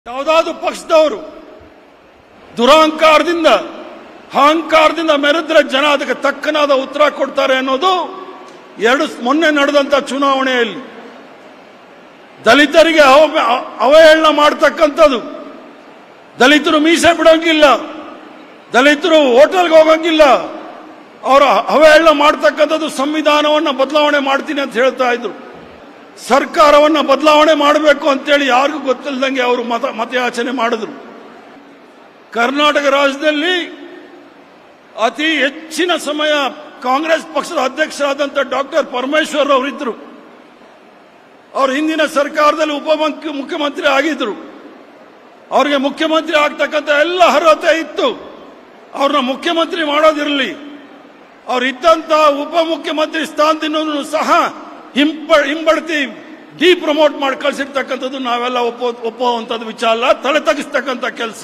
ಯಾವುದಾದ್ರು ಪಕ್ಷದವರು ದುರಹಂಕಾರದಿಂದ ಅಹಂಕಾರದಿಂದ ಮೆರೆದ್ರೆ ಜನ ಅದಕ್ಕೆ ತಕ್ಕನಾದ ಉತ್ತರ ಕೊಡ್ತಾರೆ ಅನ್ನೋದು ಮೊನ್ನೆ ನಡೆದಂತ ಚುನಾವಣೆಯಲ್ಲಿ ದಲಿತರಿಗೆ ಅವಹೇಳನ ಮಾಡತಕ್ಕಂಥದ್ದು. ದಲಿತರು ಮೀಸೆ ಬಿಡೋಂಗಿಲ್ಲ, ದಲಿತರು ಹೋಟೆಲ್ಗೆ ಹೋಗಂಗಿಲ್ಲ, ಅವರ ಅವಹೇಳನ ಮಾಡತಕ್ಕಂಥದ್ದು. ಸಂವಿಧಾನವನ್ನು ಬದಲಾವಣೆ ಮಾಡ್ತೀನಿ ಅಂತ ಹೇಳ್ತಾ ಇದ್ರು. ಸರ್ಕಾರವನ್ನ ಬದಲಾವಣೆ ಮಾಡಬೇಕು ಅಂತೇಳಿ ಯಾರಿಗೂ ಗೊತ್ತಿಲ್ಲದಂಗೆ ಅವರು ಮತಯಾಚನೆ ಮಾಡಿದ್ರು. ಕರ್ನಾಟಕ ರಾಜ್ಯದಲ್ಲಿ ಅತಿ ಹೆಚ್ಚಿನ ಸಮಯ ಕಾಂಗ್ರೆಸ್ ಪಕ್ಷದ ಅಧ್ಯಕ್ಷರಾದಂಥ ಡಾಕ್ಟರ್ ಪರಮೇಶ್ವರ್ ಅವರಿದ್ದರು. ಅವರು ಹಿಂದಿನ ಸರ್ಕಾರದಲ್ಲಿ ಮುಖ್ಯಮಂತ್ರಿ ಆಗಿದ್ರು. ಅವರಿಗೆ ಮುಖ್ಯಮಂತ್ರಿ ಆಗ್ತಕ್ಕಂಥ ಎಲ್ಲ ಅರ್ಹತೆ ಇತ್ತು. ಅವ್ರನ್ನ ಮುಖ್ಯಮಂತ್ರಿ ಮಾಡೋದಿರಲಿ, ಅವ್ರು ಇದ್ದಂತ ಉಪಮುಖ್ಯಮಂತ್ರಿ ಸ್ಥಾನದಿಂದ ಸಹ ಹಿಂಬಡ್ತಿ ಪ್ರಮೋಟ್ ಮಾಡಿ ಕಳಿಸಿರ್ತಕ್ಕಂಥದ್ದು ನಾವೆಲ್ಲ ಒಪ್ಪುವಂಥದ್ದು ವಿಚಾರ ಅಲ್ಲ, ತಲೆ ತಗ್ಗಿಸ್ತಕ್ಕಂಥ ಕೆಲಸ.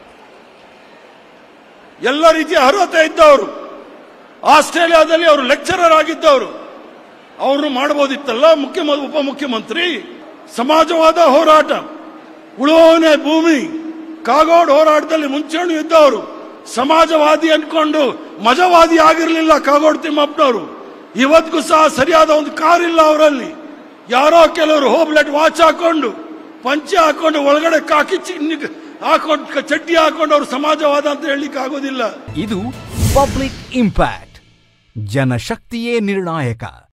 ಎಲ್ಲ ರೀತಿಯ ಅರ್ಹತೆ ಇದ್ದವರು, ಆಸ್ಟ್ರೇಲಿಯಾದಲ್ಲಿ ಅವರು ಲೆಕ್ಚರರ್ ಆಗಿದ್ದವರು, ಅವ್ರನ್ನು ಮಾಡಬಹುದಿತ್ತಲ್ಲ ಉಪಮುಖ್ಯಮಂತ್ರಿ. ಸಮಾಜವಾದ ಹೋರಾಟ, ಉಳುವವನೇ ಭೂಮಿ, ಕಾಗೋಡು ಹೋರಾಟದಲ್ಲಿ ಮುಂಚೂಣಿ ಇದ್ದವರು, ಸಮಾಜವಾದಿ ಅನ್ಕೊಂಡು ಮಜವಾದಿ ಆಗಿರಲಿಲ್ಲ ಕಾಗೋಡು ತಿಮ್ಮಪ್ಪನವರು. ಇವತ್ತಿಗೂ ಸಹ ಸರಿಯಾದ ಒಂದು ಕಾರಿಲ್ಲ ಅವರಲ್ಲಿ. ಯಾರೋ ಕೆಲವರು ಹೋಬ್ಲೆಟ್ ವಾಚ್ ಹಾಕೊಂಡು, ಪಂಚೆ ಹಾಕೊಂಡು, ಒಳಗಡೆ ಕಾಕಿ ಹಾಕೊಂಡು ಚಡ್ಡಿ ಹಾಕೊಂಡು ಅವರು ಸಮಾಜವಾದ ಅಂತ ಹೇಳಲಿಕ್ಕೆ ಆಗೋದಿಲ್ಲ. ಇದು ಪಬ್ಲಿಕ್ ಇಂಪ್ಯಾಕ್ಟ್. ಜನಶಕ್ತಿಯೇ ನಿರ್ಣಾಯಕ.